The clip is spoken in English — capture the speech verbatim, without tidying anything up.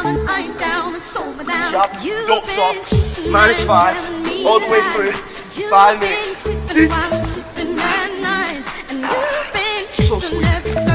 Sharp, don't stop. Minus five, all the way through. Five minutes. So sweet.